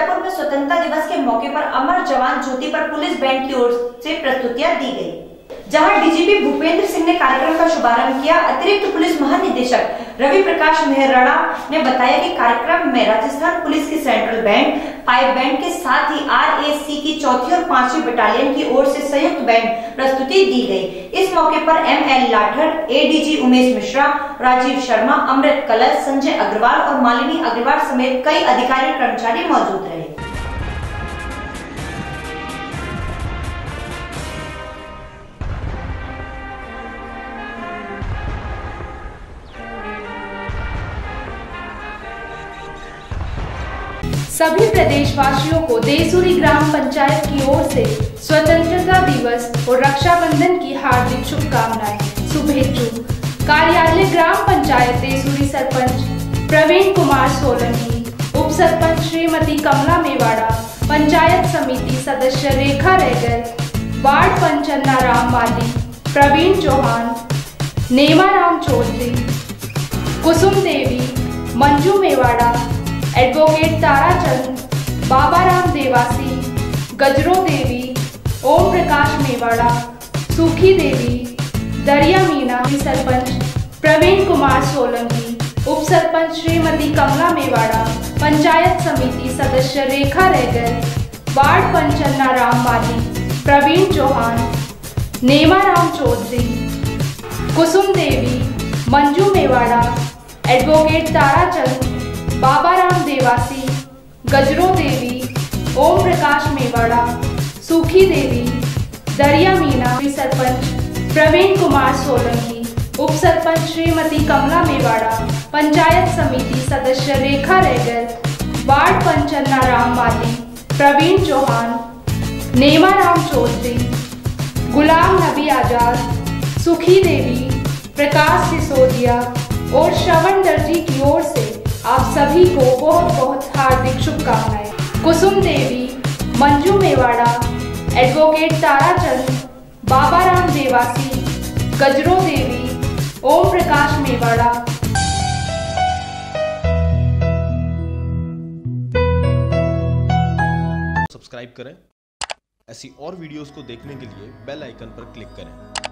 जयपुर में स्वतंत्रता दिवस के मौके पर अमर जवान ज्योति पर पुलिस बैंड की ओर से प्रस्तुतियां दी गई, जहां डीजीपी भूपेंद्र सिंह ने कार्यक्रम का शुभारंभ किया। अतिरिक्त पुलिस महानिदेशक रवि प्रकाश मेहराणा ने बताया कि कार्यक्रम में राजस्थान पुलिस की सेंट्रल बैंड, पाइप बैंड के साथ ही RAC की 4th और 5वीं बटालियन की ओर से संयुक्त बैंड प्रस्तुति दी गई। इस मौके पर ML लाठर, ADG उमेश मिश्रा, राजीव शर्मा, अमृत कलश, संजय अग्रवाल और मालिनी अग्रवाल समेत कई अधिकारी कर्मचारी मौजूद रहे। सभी प्रदेशवासियों को देसूरी ग्राम पंचायत की ओर से स्वतंत्रता दिवस और रक्षाबंधन की हार्दिक शुभकामनाएं। शुभेच्छु। कार्यालय ग्राम पंचायत देसूरी सरपंच प्रवीण कुमार सोलंकी, उप सरपंच श्रीमती कमला मेवाड़ा, पंचायत समिति सदस्य रेखा रैगर, वार्ड पंच अन्नाराम माली, प्रवीण चौहान, नेमाराम चौधरी, कुसुम देवी, मंजू मेवाड़ा, एडवोकेट ताराचंद, बाबाराम देवासी, गजरो देवी, ओम प्रकाश मेवाड़ा, सुखी देवी, दरिया मीना, सरपंच प्रवीण कुमार सोलंकी, उप सरपंच श्रीमती कमला मेवाड़ा, पंचायत समिति सदस्य रेखा रैगर, वार्ड पंच अन्नाराम माली, प्रवीण चौहान, नेमाराम चौधरी, कुसुम देवी, मंजू मेवाड़ा, एडवोकेट ताराचंद, बाबाराम देवासी, गजरो देवी, ओम प्रकाश मेवाड़ा, सुखी देवी, दरिया मीना, सरपंच प्रवीण कुमार सोलंकी, उप सरपंच श्रीमती कमला मेवाड़ा, पंचायत समिति सदस्य रेखा रैगर, वार्ड पंच अन्नाराम माली, प्रवीण चौहान, नेमाराम चौधरी, गुलाम नबी आजाद, सुखी देवी, प्रकाश सिसोदिया और श्रवण दर्जी की ओर से आप सभी को बहुत बहुत हार्दिक शुभकामनाएं। कुसुम देवी, मंजू मेवाड़ा, एडवोकेट ताराचंद, बाबाराम देवासी, गजरो देवी, ओम प्रकाश मेवाड़ा। सब्सक्राइब करें। ऐसी और वीडियोस को देखने के लिए बेल आइकन पर क्लिक करें।